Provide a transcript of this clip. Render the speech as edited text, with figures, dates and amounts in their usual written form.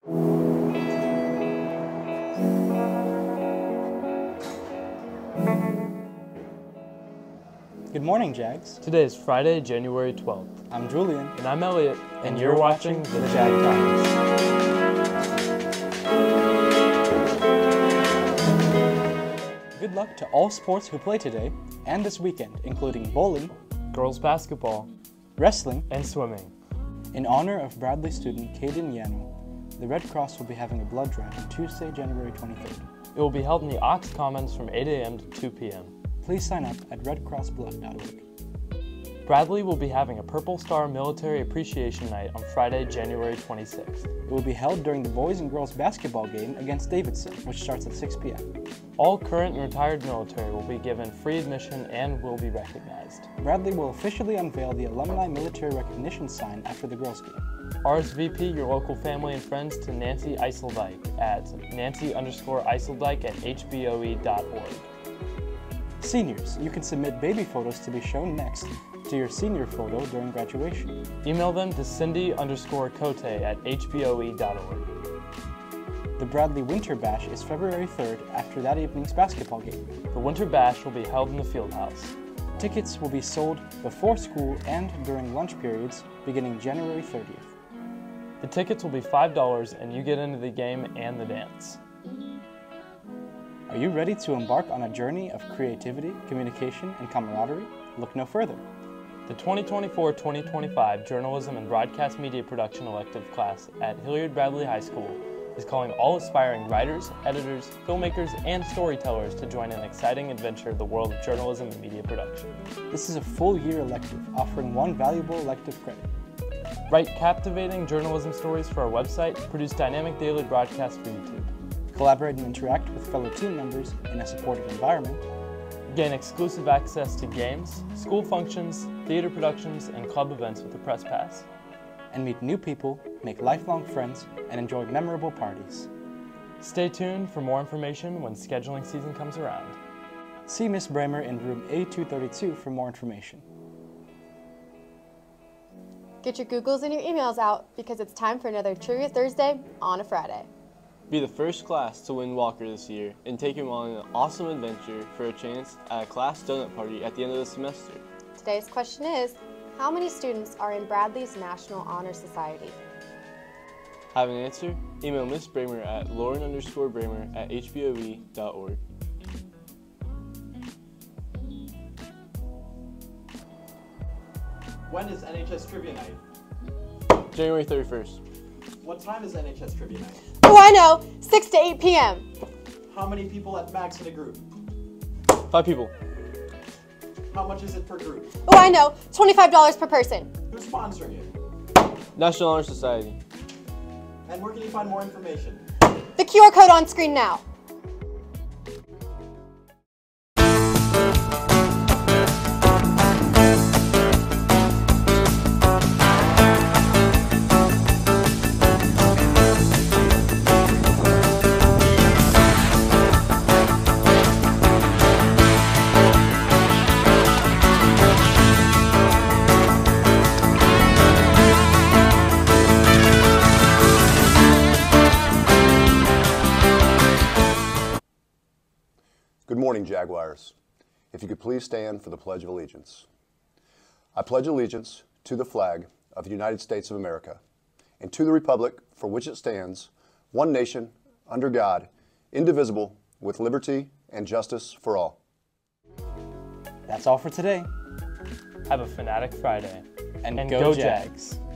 Good morning, Jags. Today is Friday, January 12th. I'm Julian. And I'm Elliot. And you're watching the Jag Times. Good luck to all sports who play today and this weekend, including bowling, girls basketball, wrestling, and swimming. In honor of Bradley student Caden Yano, the Red Cross will be having a blood drive on Tuesday, January 23rd. It will be held in the Ox Commons from 8 a.m. to 2 p.m. Please sign up at redcrossblood.org. Bradley will be having a Purple Star Military Appreciation Night on Friday, January 26th. It will be held during the boys and girls basketball game against Davidson, which starts at 6 p.m. All current and retired military will be given free admission and will be recognized. Bradley will officially unveil the Alumni Military Recognition sign after the girls' game. RSVP your local family and friends to Nancy Eiseldike at nancy_eiseldike@hboe.org. Seniors, you can submit baby photos to be shown next to your senior photo during graduation. Email them to cindy_cote@hboe.org. The Bradley Winter Bash is February 3rd after that evening's basketball game. The Winter Bash will be held in the field house. Tickets will be sold before school and during lunch periods beginning January 30th. The tickets will be $5 and you get into the game and the dance. Are you ready to embark on a journey of creativity, communication, and camaraderie? Look no further. The 2024-2025 Journalism and Broadcast Media Production elective class at Hilliard Bradley High School is calling all aspiring writers, editors, filmmakers, and storytellers to join an exciting adventure of the world of journalism and media production. This is a full-year elective, offering one valuable elective credit. Write captivating journalism stories for our website, produce dynamic daily broadcasts for YouTube. Collaborate and interact with fellow team members in a supportive environment. Gain exclusive access to games, school functions, theater productions, and club events with the Press Pass. And meet new people, make lifelong friends, and enjoy memorable parties. Stay tuned for more information when scheduling season comes around. See Miss Bramer in room A232 for more information. Get your Googles and your emails out because it's time for another Trivia Thursday on a Friday. Be the first class to win Walker this year and take him on an awesome adventure for a chance at a class donut party at the end of the semester. Today's question is, how many students are in Bradley's National Honor Society? Have an answer? Email Miss Bramer at lauren_bramer@hboe.org. When is NHS Trivia Night? January 31st. What time is NHS Trivia Night? Oh, I know! 6 to 8 p.m. How many people at max in a group? 5 people. How much is it per group? Oh, I know! $25 per person. Who's sponsoring it? National Honor Society. And where can you find more information? The QR code on screen now. Good morning, Jaguars. If you could please stand for the Pledge of Allegiance. I pledge allegiance to the flag of the United States of America and to the republic for which it stands, one nation, under God, indivisible, with liberty and justice for all. That's all for today. Have a Fanatic Friday. And go Jags.